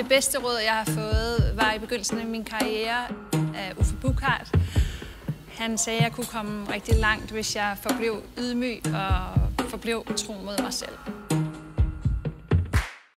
Det bedste råd, jeg har fået, var i begyndelsen af min karriere af Uffe Buchhardt. Han sagde, at jeg kunne komme rigtig langt, hvis jeg forblev ydmyg og forblev tro mod mig selv.